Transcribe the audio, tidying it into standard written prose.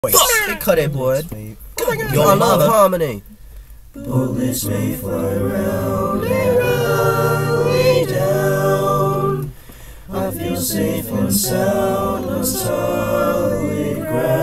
They cut it, boy. Yo, I love harmony. Bullets may fly round and round me down. I feel safe and sound on solid ground.